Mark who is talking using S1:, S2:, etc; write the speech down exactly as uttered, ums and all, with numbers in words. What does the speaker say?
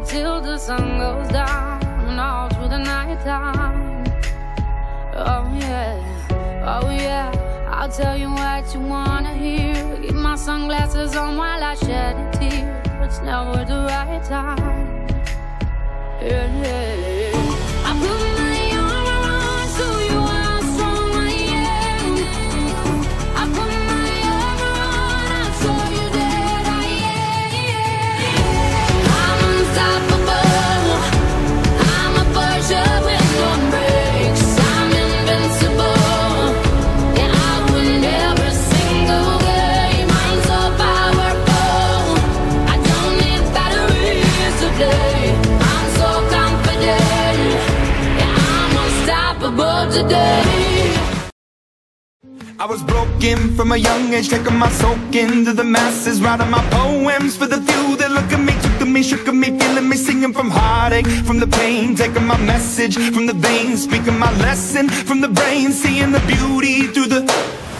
S1: till the sun goes down, and all through the night time. Oh yeah, oh yeah, I'll tell you what you wanna hear. Keep my sunglasses on while I shed a tear. It's never the right time. Yeah, yeah, yeah. I put my arm around so you are strong, I am. I put my arm around, I saw you dead, I am. I'm unstoppable, I'm a Persia with no brakes. I'm invincible, yeah, I win every single game. I'm so powerful, I don't need batteries today. I'm so confident, yeah, I'm unstoppable today.
S2: I was broken from a young age, taking my soak into the masses, writing my poems for the few that look at me, took to me, shook at me, feeling me, singing from heartache, from the pain, taking my message from the veins, speaking my lesson from the brain, seeing the beauty through the